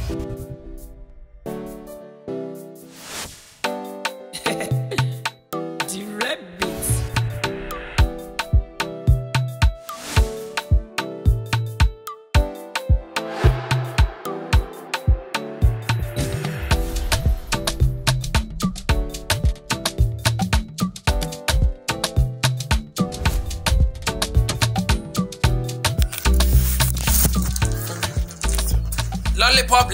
Lollipop.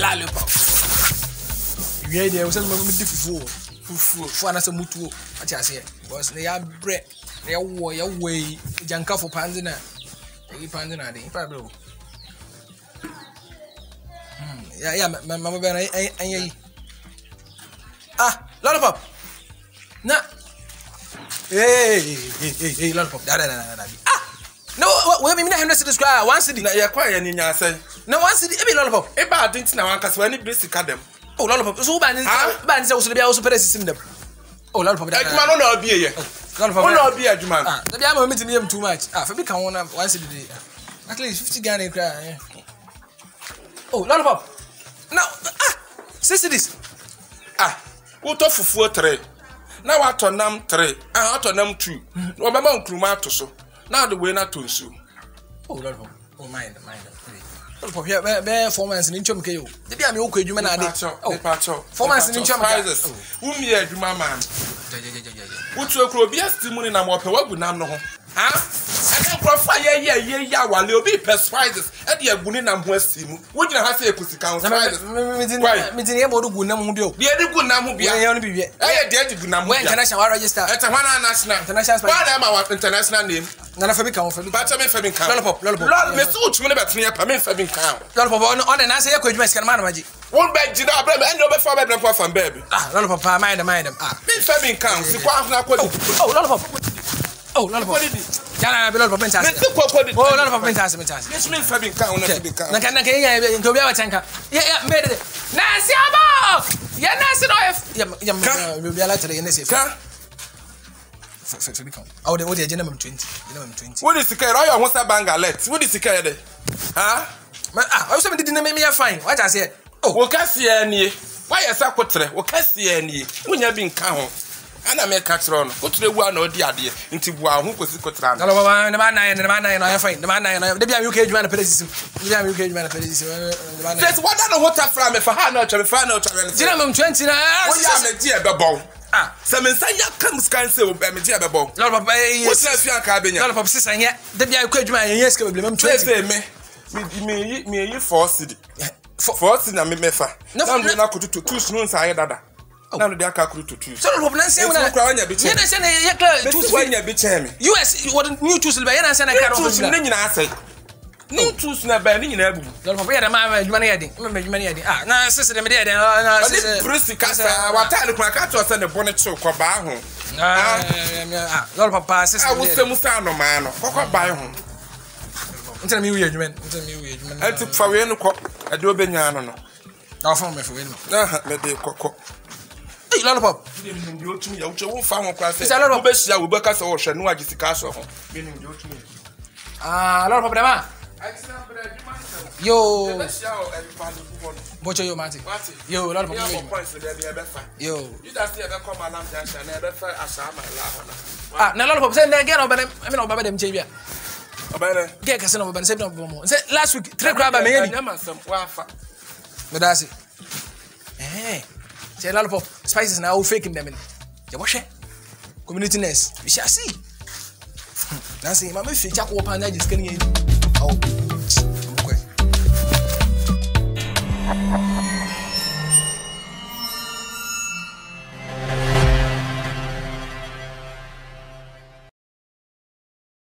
Yeah, there was a moment fufu and as a mutu. I just say, was they are bread, they are way, Janka for Panzina. Pandina, probably. Yeah, Mamma Ben, Lollipop. Nah. Hey, Lollipop. No, we mean I to describe one city. You're quiet in your say. No one city, every Lollipop. I didn't know because when you basic them. Oh, Lollipop, so bands also be also pressing them. Oh, Lollipop, that man will be here. Lollipop will not be a man. The other meeting him too much. For become one city. At least 50 Ghana cry. Oh, Lollipop. Now, sister this. What off for 3. Now I turn them 3. I turn them 2. No, my mom cremato so. Now the way not to sue. Oh, Lollipop. Oh, mind. Lollipop, yeah, 4 months in Inchum KO. The damn okay, you man. Oh, 4 months in Inchum prizes. Whom you had, my man. What's your crow? Yes, Timon and I'm up. What would not know? And then for fire, while you'll be perspices at the Abuninam West. Would you have to say, Pussy Council? Meeting him or the Gunam Mobile. The other Gunam will be I dare to Gunam. When can I shall register? At a one national international. What am our international name? None of a become for the Batman Fabbing Lollipop. Lord, Miss Uchman about me, a Pamin Fabbing Count. Lollipop on an answer, you could make a man magic. One bed, you know, and over for my grandpa from baby. Lollipop, mind them. Miss Fabbing Count, the Lollipop. Oh, Lollipop. Can be Lollipop fantastic. Oh, Lollipop fantastic. Yes, Miss Fabbing Count. I to be our tanker. Yeah, made it. Nancy Abo! Yeah, Nancy, you'll be a letter in this. Oh, the gentleman 20. What is the care? I want that bang let. What is the care? Huh? I also didn't make me a fine. What I said. Oh, what can see any? Why is that what? What can see any? When you've been count. And I make catch on. Go to the one or the idea into who was the Cotran. The man, I find the man, the UK man, the UK man. That's what I know what I found for her not to find out. Gentlemen 29. Oh, yeah, dear Babon. Some Sanya comes cancel by me, dear Babon. Lollipop, what's that young cabin? Lollipop, sister, yet the UK man, yes, can be me, forced. Forced in a mefa. No, I'm not going to 2 spoons. I had that. Now the car could to 2. So, Robinson, US, what new choose by and send a car of say. New choose never in a boom. Don't forget a man, money. Now, sister, my dear, Pristy Casa, what time of my cat was send a bonnet so called by home. Lord Papa says, I will say Musano man, or by home. Tell me, weird man. I took for a cock, I do Benyano. I'll phone me for him. Lollipop. You won't find one class. It's a lot of best. I will back us or shall know I just castle. Lollipop. Yo, what's your matic? Yo, Lollipop. Yo, you just never come along and never fell as I'm a now, Lollipop said again, but I mean, about them, Javia. Get Casino, but said no more. Last week, 3 crab, I made some waffle. But that's it. Eh. Say Lollipop spices now faking them in. You wash it. Community nest. We shall see. Nancy, my feature open. I just can't. Oh.